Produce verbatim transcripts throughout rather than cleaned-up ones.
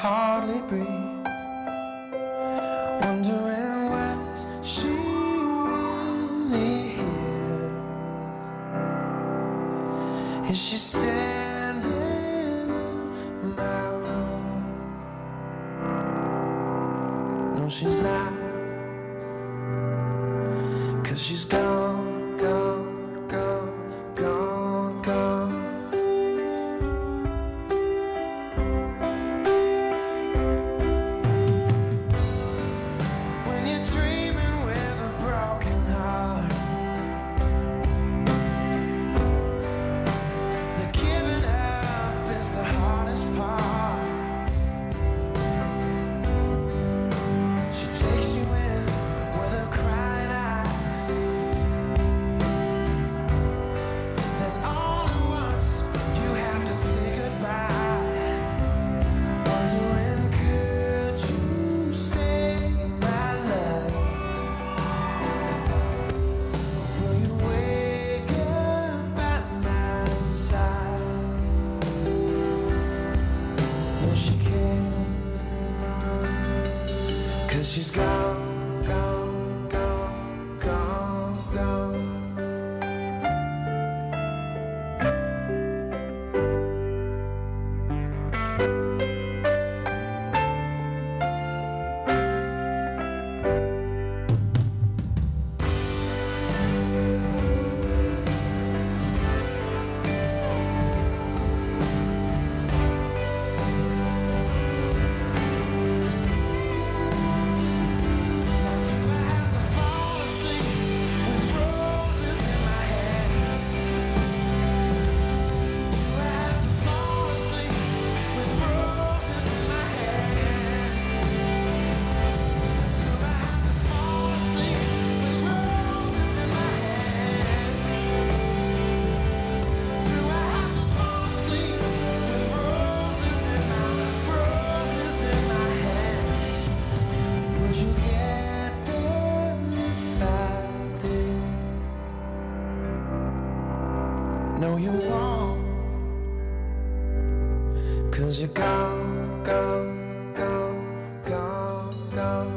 hardly breathe, wondering was she really here? Is she standing in my room? No, she's not, 'cause she's gone, gone, gone, gone, gone. When you're dreaming with a broken heart, the giving up is the hardest part. She takes you in with her crying eyes, then all at once you have to say goodbye, wondering could you stay, my love? Will you wake up at my side? No, she can't, 'cause she's gone, gone, gone, gone, gone. No, you won't, 'cause you're gone, gone, gone, gone, gone.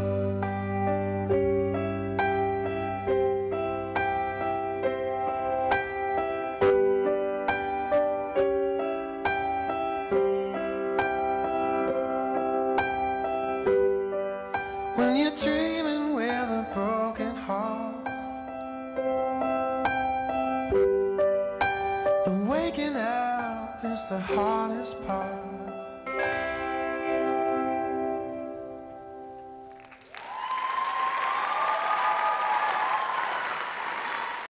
When you're dreaming with a broken heart, the waking up is the hardest part.